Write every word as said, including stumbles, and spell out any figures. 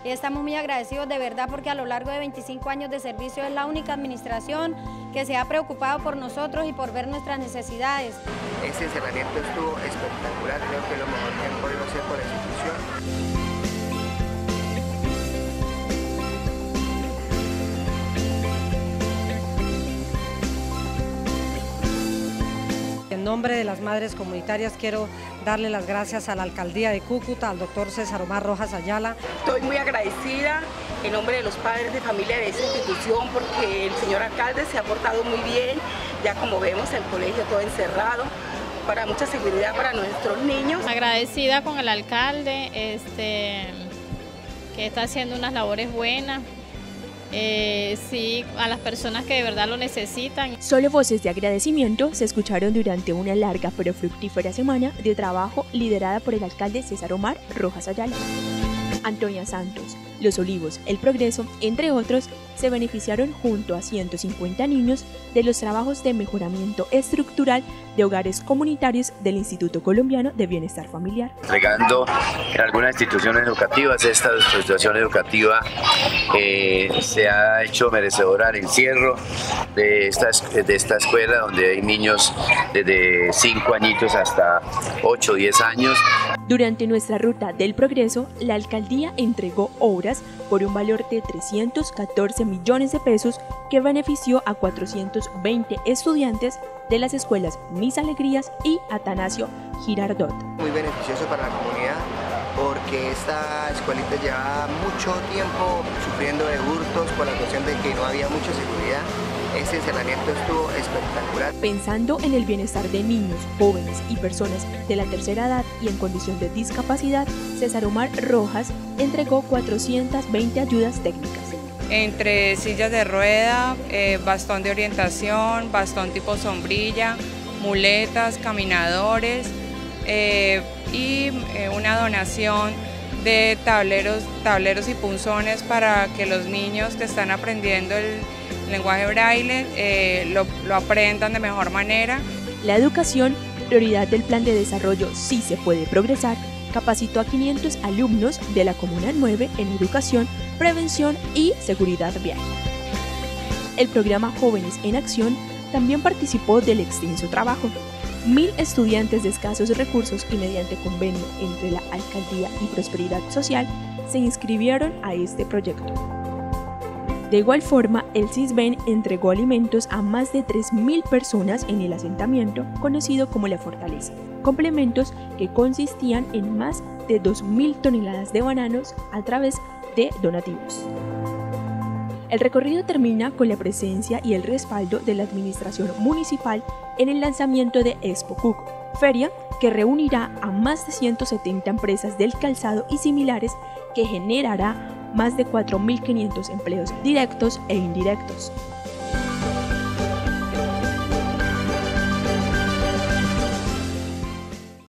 y estamos muy agradecidos de verdad porque a lo largo de veinticinco años de servicio es la única administración que se ha preocupado por nosotros y por ver nuestras necesidades. Este encerramiento estuvo espectacular, creo que es lo mejor que han podido hacer por la institución. En nombre de las madres comunitarias quiero darle las gracias a la Alcaldía de Cúcuta, al doctor César Omar Rojas Ayala. Estoy muy agradecida en nombre de los padres de familia de esta institución porque el señor alcalde se ha portado muy bien, ya como vemos el colegio todo encerrado, para mucha seguridad para nuestros niños. Agradecida con el alcalde, este, que está haciendo unas labores buenas. Eh, sí, a las personas que de verdad lo necesitan. Solo voces de agradecimiento se escucharon durante una larga pero fructífera semana de trabajo liderada por el alcalde César Omar Rojas Ayala. Antonia Santos, Los Olivos, El Progreso, entre otros, se beneficiaron junto a ciento cincuenta niños de los trabajos de mejoramiento estructural de hogares comunitarios del Instituto Colombiano de Bienestar Familiar. Entregando en algunas instituciones educativas, esta institución educativa eh, se ha hecho merecedora al encierro de esta, de esta escuela donde hay niños desde cinco añitos hasta ocho o diez años. Durante nuestra ruta del progreso, la alcaldía entregó obras por un valor de trescientos catorce millones de pesos que benefició a cuatrocientos veinte estudiantes de las escuelas Mis Alegrías y Atanasio Girardot. Muy beneficioso para la comunidad porque esta escuelita llevaba mucho tiempo sufriendo de hurtos por la cuestión de que no había mucha seguridad. Este encerramiento estuvo espectacular. Pensando en el bienestar de niños, jóvenes y personas de la tercera edad y en condición de discapacidad, César Omar Rojas entregó cuatrocientas veinte ayudas técnicas. Entre sillas de rueda, eh, bastón de orientación, bastón tipo sombrilla, muletas, caminadores eh, y eh, una donación de tableros, tableros y punzones para que los niños que están aprendiendo el lenguaje braille eh, lo, lo aprendan de mejor manera. La educación, prioridad del Plan de Desarrollo Sí se puede progresar, capacitó a quinientos alumnos de la Comuna nueve en educación, prevención y seguridad vial. El programa Jóvenes en Acción también participó del extenso trabajo. Mil estudiantes de escasos recursos y mediante convenio entre la Alcaldía y Prosperidad Social se inscribieron a este proyecto. De igual forma, el CISBEN entregó alimentos a más de tres mil personas en el asentamiento conocido como La Fortaleza, complementos que consistían en más de dos mil toneladas de bananos a través de donativos. El recorrido termina con la presencia y el respaldo de la administración municipal en el lanzamiento de Expo Cuco, feria que reunirá a más de ciento setenta empresas del calzado y similares que generará más de cuatro mil quinientos empleos directos e indirectos.